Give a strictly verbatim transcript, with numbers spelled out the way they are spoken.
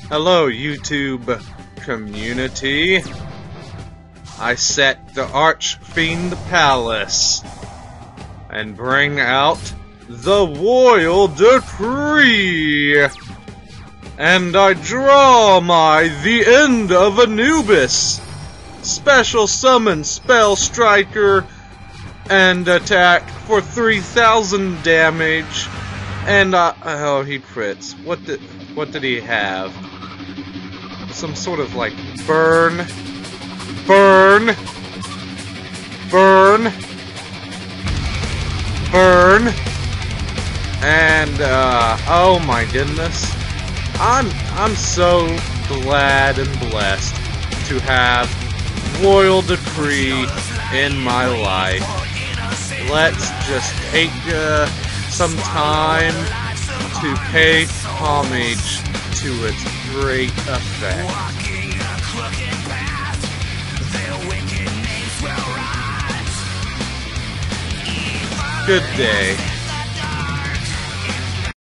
Hello, YouTube community. I set the Archfiend Palace and bring out the Royal Decree. And I draw my The End of Anubis. Special summon Spell Striker and attack for three thousand damage. And uh, oh, he crits. What did what did he have? Some sort of like burn, burn, burn, burn, and uh, oh my goodness, I'm I'm so glad and blessed to have Royal Decree in my life. Let's just take uh, some time to pay homage to its great effect. Good day.